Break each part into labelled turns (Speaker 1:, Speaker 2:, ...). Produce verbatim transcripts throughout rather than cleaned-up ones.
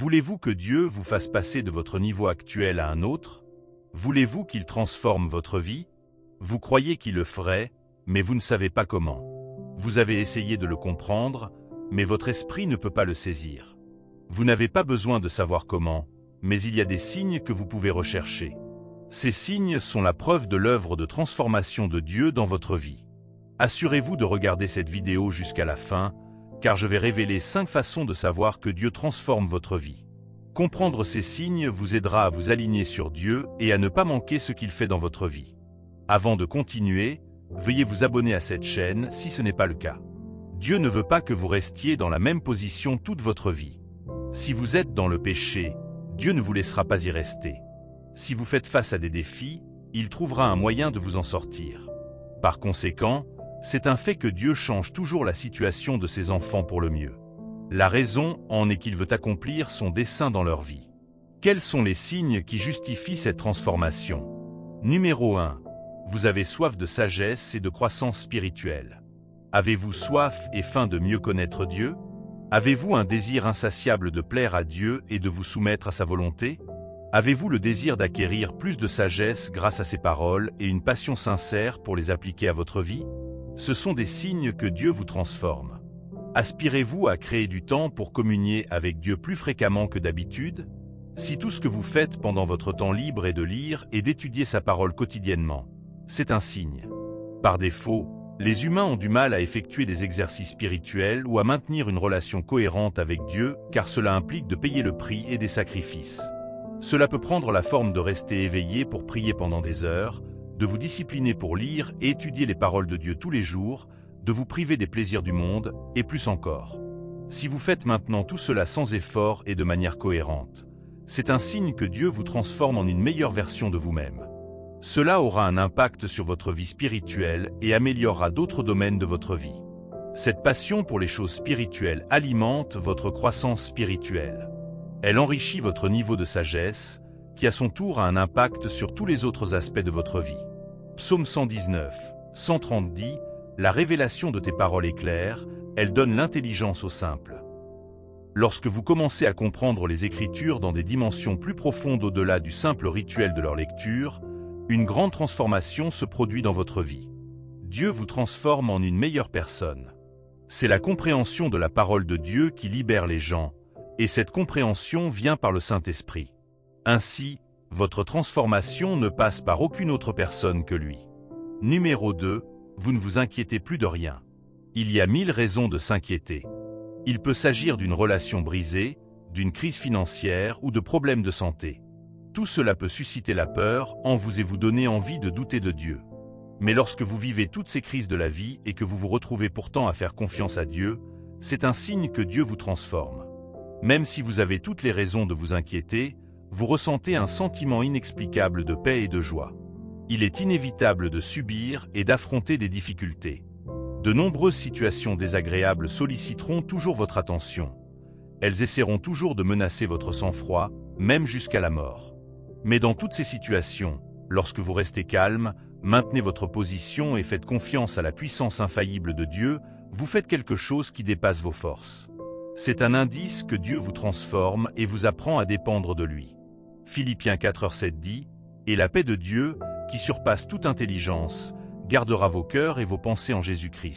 Speaker 1: Voulez-vous que Dieu vous fasse passer de votre niveau actuel à un autre? Voulez-vous qu'il transforme votre vie? Vous croyez qu'il le ferait, mais vous ne savez pas comment. Vous avez essayé de le comprendre, mais votre esprit ne peut pas le saisir. Vous n'avez pas besoin de savoir comment, mais il y a des signes que vous pouvez rechercher. Ces signes sont la preuve de l'œuvre de transformation de Dieu dans votre vie. Assurez-vous de regarder cette vidéo jusqu'à la fin, car je vais révéler cinq façons de savoir que Dieu transforme votre vie. Comprendre ces signes vous aidera à vous aligner sur Dieu et à ne pas manquer ce qu'il fait dans votre vie. Avant de continuer, veuillez vous abonner à cette chaîne si ce n'est pas le cas. Dieu ne veut pas que vous restiez dans la même position toute votre vie. Si vous êtes dans le péché, Dieu ne vous laissera pas y rester. Si vous faites face à des défis, il trouvera un moyen de vous en sortir. Par conséquent, c'est un fait que Dieu change toujours la situation de ses enfants pour le mieux. La raison en est qu'il veut accomplir son dessein dans leur vie. Quels sont les signes qui justifient cette transformation? Numéro un. Vous avez soif de sagesse et de croissance spirituelle. Avez-vous soif et faim de mieux connaître Dieu? Avez-vous un désir insatiable de plaire à Dieu et de vous soumettre à sa volonté? Avez-vous le désir d'acquérir plus de sagesse grâce à ses paroles et une passion sincère pour les appliquer à votre vie? Ce sont des signes que Dieu vous transforme. Aspirez-vous à créer du temps pour communier avec Dieu plus fréquemment que d'habitude? Si tout ce que vous faites pendant votre temps libre est de lire et d'étudier sa parole quotidiennement, c'est un signe. Par défaut, les humains ont du mal à effectuer des exercices spirituels ou à maintenir une relation cohérente avec Dieu, car cela implique de payer le prix et des sacrifices. Cela peut prendre la forme de rester éveillé pour prier pendant des heures, de vous discipliner pour lire et étudier les paroles de Dieu tous les jours, de vous priver des plaisirs du monde, et plus encore. Si vous faites maintenant tout cela sans effort et de manière cohérente, c'est un signe que Dieu vous transforme en une meilleure version de vous-même. Cela aura un impact sur votre vie spirituelle et améliorera d'autres domaines de votre vie. Cette passion pour les choses spirituelles alimente votre croissance spirituelle. Elle enrichit votre niveau de sagesse, qui à son tour a un impact sur tous les autres aspects de votre vie. Psaume cent dix-neuf, cent trente dit « La révélation de tes paroles est claire, elle donne l'intelligence aux simples. » Lorsque vous commencez à comprendre les Écritures dans des dimensions plus profondes au-delà du simple rituel de leur lecture, une grande transformation se produit dans votre vie. Dieu vous transforme en une meilleure personne. C'est la compréhension de la parole de Dieu qui libère les gens, et cette compréhension vient par le Saint-Esprit. Ainsi, votre transformation ne passe par aucune autre personne que lui. Numéro deux. Vous ne vous inquiétez plus de rien. Il y a mille raisons de s'inquiéter. Il peut s'agir d'une relation brisée, d'une crise financière ou de problèmes de santé. Tout cela peut susciter la peur en vous et vous donner envie de douter de Dieu. Mais lorsque vous vivez toutes ces crises de la vie et que vous vous retrouvez pourtant à faire confiance à Dieu, c'est un signe que Dieu vous transforme. Même si vous avez toutes les raisons de vous inquiéter, vous ressentez un sentiment inexplicable de paix et de joie. Il est inévitable de subir et d'affronter des difficultés. De nombreuses situations désagréables solliciteront toujours votre attention. Elles essaieront toujours de menacer votre sang-froid, même jusqu'à la mort. Mais dans toutes ces situations, lorsque vous restez calme, maintenez votre position et faites confiance à la puissance infaillible de Dieu, vous faites quelque chose qui dépasse vos forces. C'est un indice que Dieu vous transforme et vous apprend à dépendre de lui. Philippiens quatre sept dit « Et la paix de Dieu, qui surpasse toute intelligence, gardera vos cœurs et vos pensées en Jésus-Christ. »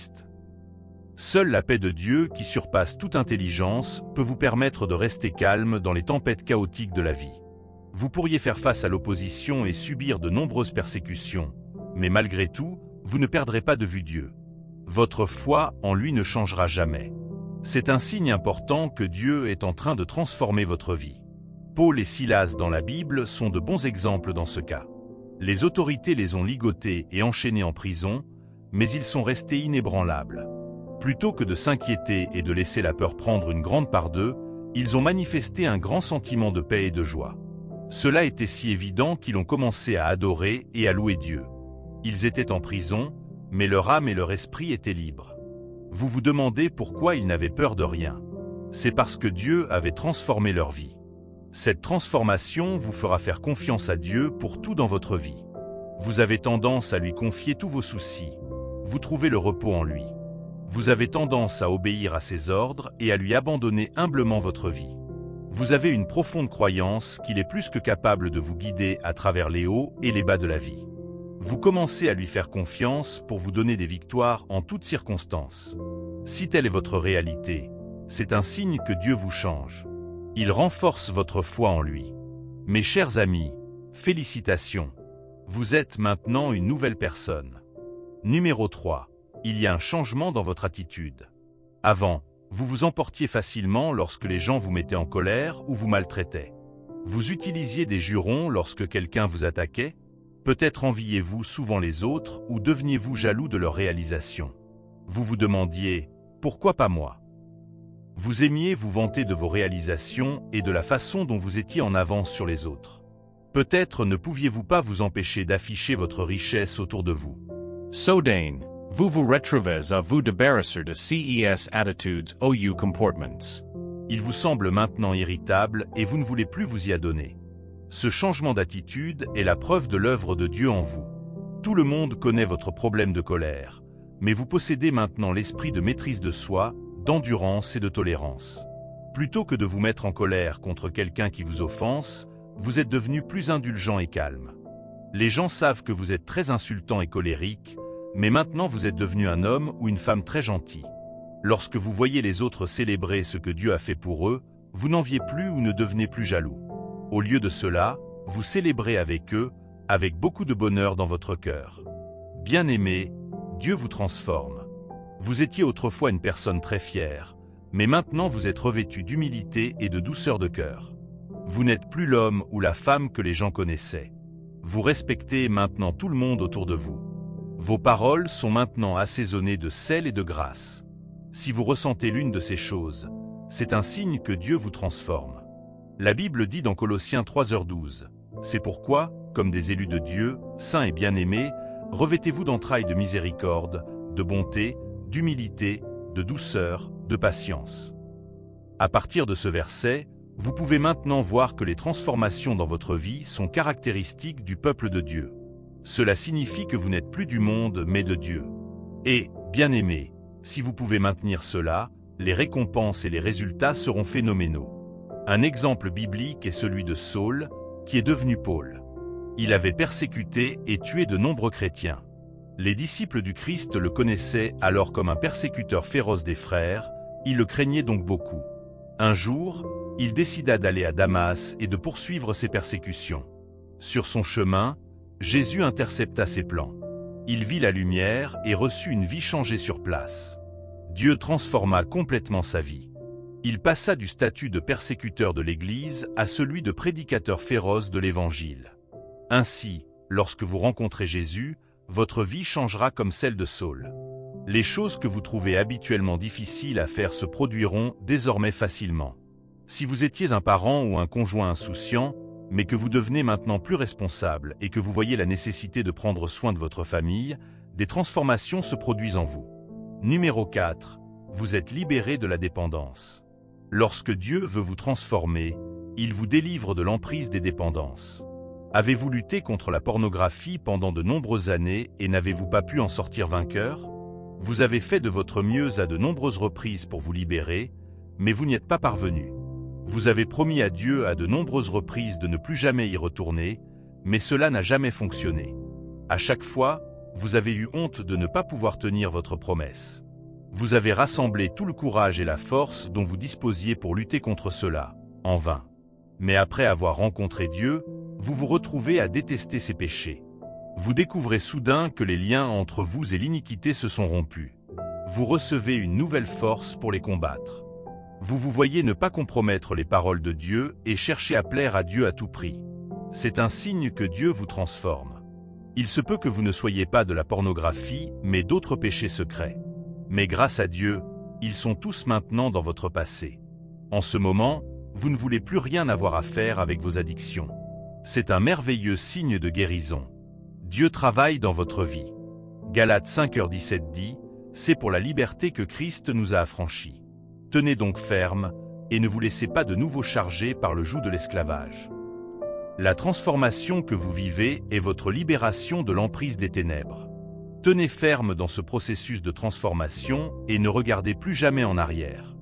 Speaker 1: Seule la paix de Dieu, qui surpasse toute intelligence, peut vous permettre de rester calme dans les tempêtes chaotiques de la vie. Vous pourriez faire face à l'opposition et subir de nombreuses persécutions, mais malgré tout, vous ne perdrez pas de vue Dieu. Votre foi en lui ne changera jamais. C'est un signe important que Dieu est en train de transformer votre vie. Paul et Silas dans la Bible sont de bons exemples dans ce cas. Les autorités les ont ligotés et enchaînés en prison, mais ils sont restés inébranlables. Plutôt que de s'inquiéter et de laisser la peur prendre une grande part d'eux, ils ont manifesté un grand sentiment de paix et de joie. Cela était si évident qu'ils ont commencé à adorer et à louer Dieu. Ils étaient en prison, mais leur âme et leur esprit étaient libres. Vous vous demandez pourquoi ils n'avaient peur de rien. C'est parce que Dieu avait transformé leur vie. Cette transformation vous fera faire confiance à Dieu pour tout dans votre vie. Vous avez tendance à lui confier tous vos soucis. Vous trouvez le repos en lui. Vous avez tendance à obéir à ses ordres et à lui abandonner humblement votre vie. Vous avez une profonde croyance qu'il est plus que capable de vous guider à travers les hauts et les bas de la vie. Vous commencez à lui faire confiance pour vous donner des victoires en toutes circonstances. Si telle est votre réalité, c'est un signe que Dieu vous change. Il renforce votre foi en lui. Mes chers amis, félicitations. Vous êtes maintenant une nouvelle personne. Numéro trois. Il y a un changement dans votre attitude. Avant, vous vous emportiez facilement lorsque les gens vous mettaient en colère ou vous maltraitaient. Vous utilisiez des jurons lorsque quelqu'un vous attaquait. Peut-être enviez-vous souvent les autres ou deveniez-vous jaloux de leur réalisation. Vous vous demandiez « Pourquoi pas moi ?» Vous aimiez vous vanter de vos réalisations et de la façon dont vous étiez en avance sur les autres. Peut-être ne pouviez-vous pas vous empêcher d'afficher votre richesse autour de vous.
Speaker 2: Soudain, vous vous retrouvez à vous débarrasser de ces attitudes ou comportements.
Speaker 1: Il vous semble maintenant irritable et vous ne voulez plus vous y adonner. Ce changement d'attitude est la preuve de l'œuvre de Dieu en vous. Tout le monde connaît votre problème de colère, mais vous possédez maintenant l'esprit de maîtrise de soi, d'endurance et de tolérance. Plutôt que de vous mettre en colère contre quelqu'un qui vous offense, vous êtes devenu plus indulgent et calme. Les gens savent que vous êtes très insultant et colérique, mais maintenant vous êtes devenu un homme ou une femme très gentil. Lorsque vous voyez les autres célébrer ce que Dieu a fait pour eux, vous n'enviez plus ou ne devenez plus jaloux. Au lieu de cela, vous célébrez avec eux, avec beaucoup de bonheur dans votre cœur. Bien-aimé, Dieu vous transforme. Vous étiez autrefois une personne très fière, mais maintenant vous êtes revêtu d'humilité et de douceur de cœur. Vous n'êtes plus l'homme ou la femme que les gens connaissaient. Vous respectez maintenant tout le monde autour de vous. Vos paroles sont maintenant assaisonnées de sel et de grâce. Si vous ressentez l'une de ces choses, c'est un signe que Dieu vous transforme. La Bible dit dans Colossiens trois heures douze, « C'est pourquoi, comme des élus de Dieu, saints et bien-aimés, revêtez-vous d'entrailles de miséricorde, de bonté, d'humilité, de douceur, de patience. » À partir de ce verset, vous pouvez maintenant voir que les transformations dans votre vie sont caractéristiques du peuple de Dieu. Cela signifie que vous n'êtes plus du monde mais de Dieu. Et, bien-aimés, si vous pouvez maintenir cela, les récompenses et les résultats seront phénoménaux. Un exemple biblique est celui de Saul, qui est devenu Paul. Il avait persécuté et tué de nombreux chrétiens. Les disciples du Christ le connaissaient alors comme un persécuteur féroce des frères, ils le craignaient donc beaucoup. Un jour, il décida d'aller à Damas et de poursuivre ses persécutions. Sur son chemin, Jésus intercepta ses plans. Il vit la lumière et reçut une vie changée sur place. Dieu transforma complètement sa vie. Il passa du statut de persécuteur de l'Église à celui de prédicateur féroce de l'Évangile. Ainsi, lorsque vous rencontrez Jésus, votre vie changera comme celle de Saul. Les choses que vous trouvez habituellement difficiles à faire se produiront désormais facilement. Si vous étiez un parent ou un conjoint insouciant, mais que vous devenez maintenant plus responsable et que vous voyez la nécessité de prendre soin de votre famille, des transformations se produisent en vous. Numéro quatre. Vous êtes libéré de la dépendance. Lorsque Dieu veut vous transformer, il vous délivre de l'emprise des dépendances. Avez-vous lutté contre la pornographie pendant de nombreuses années et n'avez-vous pas pu en sortir vainqueur? Vous avez fait de votre mieux à de nombreuses reprises pour vous libérer, mais vous n'y êtes pas parvenu. Vous avez promis à Dieu à de nombreuses reprises de ne plus jamais y retourner, mais cela n'a jamais fonctionné. À chaque fois, vous avez eu honte de ne pas pouvoir tenir votre promesse. Vous avez rassemblé tout le courage et la force dont vous disposiez pour lutter contre cela, en vain. Mais après avoir rencontré Dieu, vous vous retrouvez à détester ces péchés. Vous découvrez soudain que les liens entre vous et l'iniquité se sont rompus. Vous recevez une nouvelle force pour les combattre. Vous vous voyez ne pas compromettre les paroles de Dieu et chercher à plaire à Dieu à tout prix. C'est un signe que Dieu vous transforme. Il se peut que vous ne soyez pas de la pornographie, mais d'autres péchés secrets. Mais grâce à Dieu, ils sont tous maintenant dans votre passé. En ce moment, vous ne voulez plus rien avoir à faire avec vos addictions. C'est un merveilleux signe de guérison. Dieu travaille dans votre vie. Galates cinq heures dix-sept dit, « C'est pour la liberté que Christ nous a affranchis. Tenez donc ferme, et ne vous laissez pas de nouveau charger par le joug de l'esclavage. » La transformation que vous vivez est votre libération de l'emprise des ténèbres. Tenez ferme dans ce processus de transformation et ne regardez plus jamais en arrière.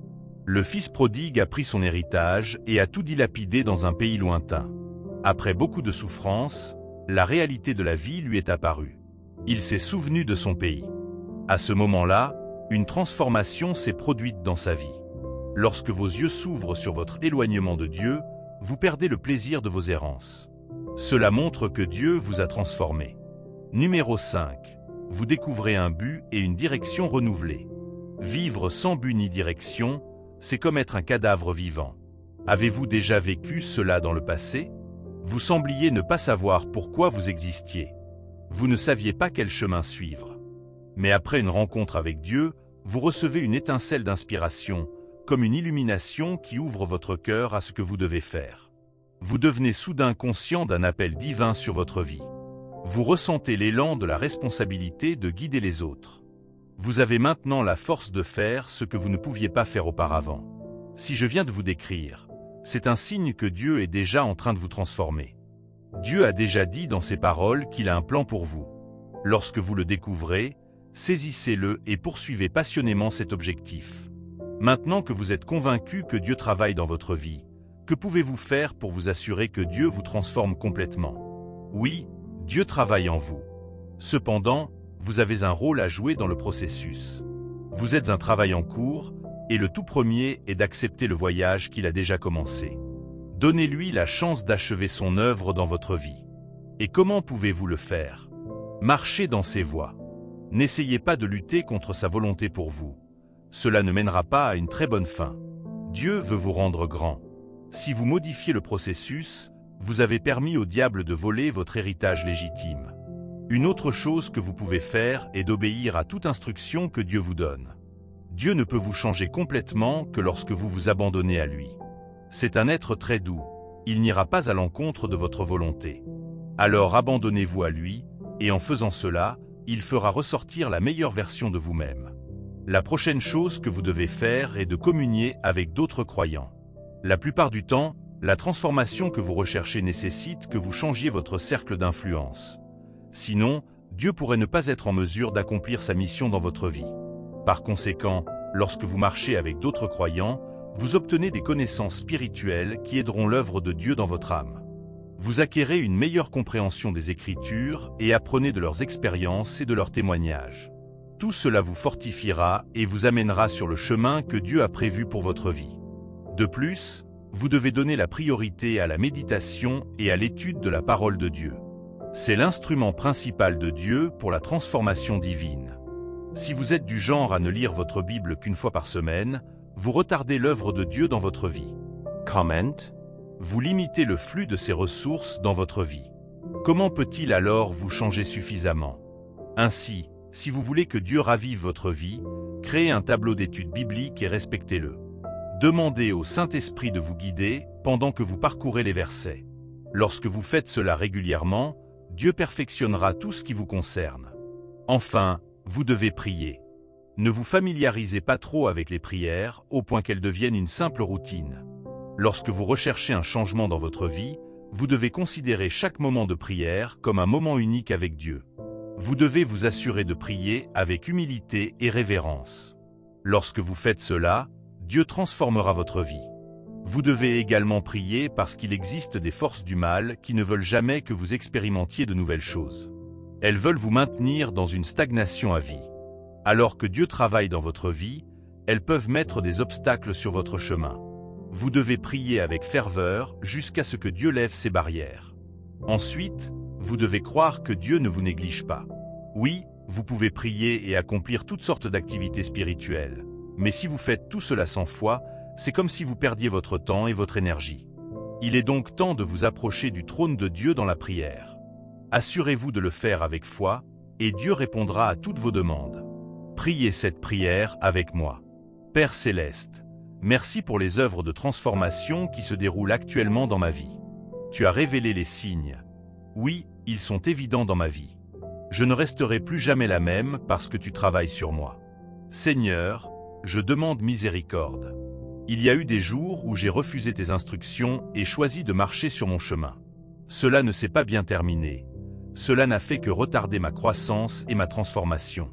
Speaker 1: Le fils prodigue a pris son héritage et a tout dilapidé dans un pays lointain. Après beaucoup de souffrances, la réalité de la vie lui est apparue. Il s'est souvenu de son pays. À ce moment-là, une transformation s'est produite dans sa vie. Lorsque vos yeux s'ouvrent sur votre éloignement de Dieu, vous perdez le plaisir de vos errances. Cela montre que Dieu vous a transformé. Numéro cinq. Vous découvrez un but et une direction renouvelée. Vivre sans but ni direction, c'est comme être un cadavre vivant. Avez-vous déjà vécu cela dans le passé? Vous sembliez ne pas savoir pourquoi vous existiez. Vous ne saviez pas quel chemin suivre. Mais après une rencontre avec Dieu, vous recevez une étincelle d'inspiration, comme une illumination qui ouvre votre cœur à ce que vous devez faire. Vous devenez soudain conscient d'un appel divin sur votre vie. Vous ressentez l'élan de la responsabilité de guider les autres. Vous avez maintenant la force de faire ce que vous ne pouviez pas faire auparavant. Si je viens de vous décrire, c'est un signe que Dieu est déjà en train de vous transformer. Dieu a déjà dit dans ses paroles qu'il a un plan pour vous. Lorsque vous le découvrez, saisissez-le et poursuivez passionnément cet objectif. Maintenant que vous êtes convaincu que Dieu travaille dans votre vie, que pouvez-vous faire pour vous assurer que Dieu vous transforme complètement? Oui, Dieu travaille en vous. Cependant, vous avez un rôle à jouer dans le processus. Vous êtes un travail en cours, et le tout premier est d'accepter le voyage qu'il a déjà commencé. Donnez-lui la chance d'achever son œuvre dans votre vie. Et comment pouvez-vous le faire? Marchez dans ses voies. N'essayez pas de lutter contre sa volonté pour vous. Cela ne mènera pas à une très bonne fin. Dieu veut vous rendre grand. Si vous modifiez le processus, vous avez permis au diable de voler votre héritage légitime. Une autre chose que vous pouvez faire est d'obéir à toute instruction que Dieu vous donne. Dieu ne peut vous changer complètement que lorsque vous vous abandonnez à lui. C'est un être très doux, il n'ira pas à l'encontre de votre volonté. Alors abandonnez-vous à lui, et en faisant cela, il fera ressortir la meilleure version de vous-même. La prochaine chose que vous devez faire est de communier avec d'autres croyants. La plupart du temps, la transformation que vous recherchez nécessite que vous changiez votre cercle d'influence. Sinon, Dieu pourrait ne pas être en mesure d'accomplir sa mission dans votre vie. Par conséquent, lorsque vous marchez avec d'autres croyants, vous obtenez des connaissances spirituelles qui aideront l'œuvre de Dieu dans votre âme. Vous acquérez une meilleure compréhension des Écritures et apprenez de leurs expériences et de leurs témoignages. Tout cela vous fortifiera et vous amènera sur le chemin que Dieu a prévu pour votre vie. De plus, vous devez donner la priorité à la méditation et à l'étude de la parole de Dieu. C'est l'instrument principal de Dieu pour la transformation divine. Si vous êtes du genre à ne lire votre Bible qu'une fois par semaine, vous retardez l'œuvre de Dieu dans votre vie.
Speaker 2: Comment?
Speaker 1: Vous limitez le flux de ses ressources dans votre vie. Comment peut-il alors vous changer suffisamment? Ainsi, si vous voulez que Dieu ravive votre vie, créez un tableau d'études bibliques et respectez-le. Demandez au Saint-Esprit de vous guider pendant que vous parcourez les versets. Lorsque vous faites cela régulièrement, Dieu perfectionnera tout ce qui vous concerne. Enfin, vous devez prier. Ne vous familiarisez pas trop avec les prières, au point qu'elles deviennent une simple routine. Lorsque vous recherchez un changement dans votre vie, vous devez considérer chaque moment de prière comme un moment unique avec Dieu. Vous devez vous assurer de prier avec humilité et révérence. Lorsque vous faites cela, Dieu transformera votre vie. Vous devez également prier parce qu'il existe des forces du mal qui ne veulent jamais que vous expérimentiez de nouvelles choses. Elles veulent vous maintenir dans une stagnation à vie. Alors que Dieu travaille dans votre vie, elles peuvent mettre des obstacles sur votre chemin. Vous devez prier avec ferveur jusqu'à ce que Dieu lève ces barrières. Ensuite, vous devez croire que Dieu ne vous néglige pas. Oui, vous pouvez prier et accomplir toutes sortes d'activités spirituelles. Mais si vous faites tout cela sans foi, c'est comme si vous perdiez votre temps et votre énergie. Il est donc temps de vous approcher du trône de Dieu dans la prière. Assurez-vous de le faire avec foi, et Dieu répondra à toutes vos demandes. Priez cette prière avec moi. Père Céleste, merci pour les œuvres de transformation qui se déroulent actuellement dans ma vie. Tu as révélé les signes. Oui, ils sont évidents dans ma vie. Je ne resterai plus jamais la même parce que tu travailles sur moi. Seigneur, je demande miséricorde. Il y a eu des jours où j'ai refusé tes instructions et choisi de marcher sur mon chemin. Cela ne s'est pas bien terminé. Cela n'a fait que retarder ma croissance et ma transformation.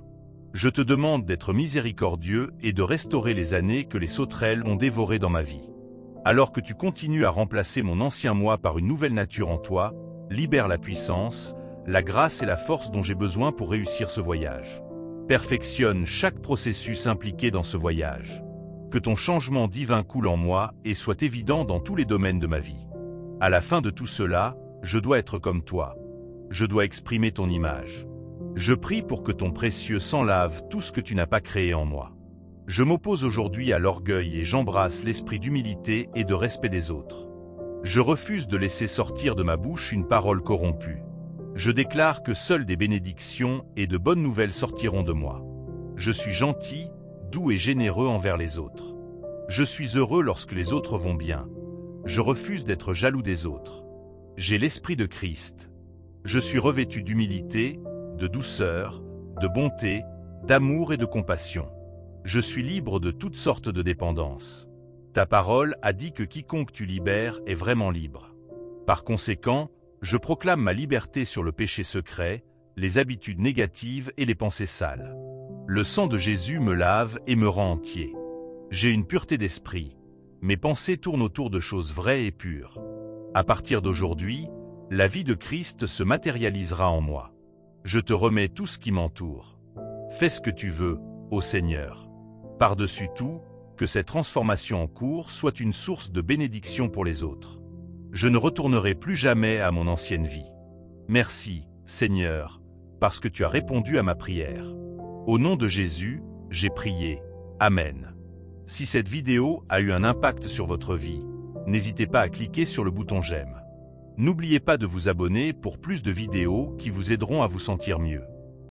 Speaker 1: Je te demande d'être miséricordieux et de restaurer les années que les sauterelles ont dévorées dans ma vie. Alors que tu continues à remplacer mon ancien moi par une nouvelle nature en toi, libère la puissance, la grâce et la force dont j'ai besoin pour réussir ce voyage. Perfectionne chaque processus impliqué dans ce voyage. Que ton changement divin coule en moi et soit évident dans tous les domaines de ma vie. À la fin de tout cela, je dois être comme toi. Je dois exprimer ton image. Je prie pour que ton précieux sang lave tout ce que tu n'as pas créé en moi. Je m'oppose aujourd'hui à l'orgueil et j'embrasse l'esprit d'humilité et de respect des autres. Je refuse de laisser sortir de ma bouche une parole corrompue. Je déclare que seules des bénédictions et de bonnes nouvelles sortiront de moi. Je suis gentil, doux et généreux envers les autres. Je suis heureux lorsque les autres vont bien. Je refuse d'être jaloux des autres. J'ai l'esprit de Christ. Je suis revêtu d'humilité, de douceur, de bonté, d'amour et de compassion. Je suis libre de toutes sortes de dépendances. Ta parole a dit que quiconque tu libères est vraiment libre. Par conséquent, je proclame ma liberté sur le péché secret, les habitudes négatives et les pensées sales. Le sang de Jésus me lave et me rend entier. J'ai une pureté d'esprit. Mes pensées tournent autour de choses vraies et pures. À partir d'aujourd'hui, la vie de Christ se matérialisera en moi. Je te remets tout ce qui m'entoure. Fais ce que tu veux, ô Seigneur. Par-dessus tout, que cette transformation en cours soit une source de bénédiction pour les autres. Je ne retournerai plus jamais à mon ancienne vie. Merci, Seigneur, parce que tu as répondu à ma prière. Au nom de Jésus, j'ai prié. Amen. Si cette vidéo a eu un impact sur votre vie, n'hésitez pas à cliquer sur le bouton j'aime. N'oubliez pas de vous abonner pour plus de vidéos qui vous aideront à vous sentir mieux.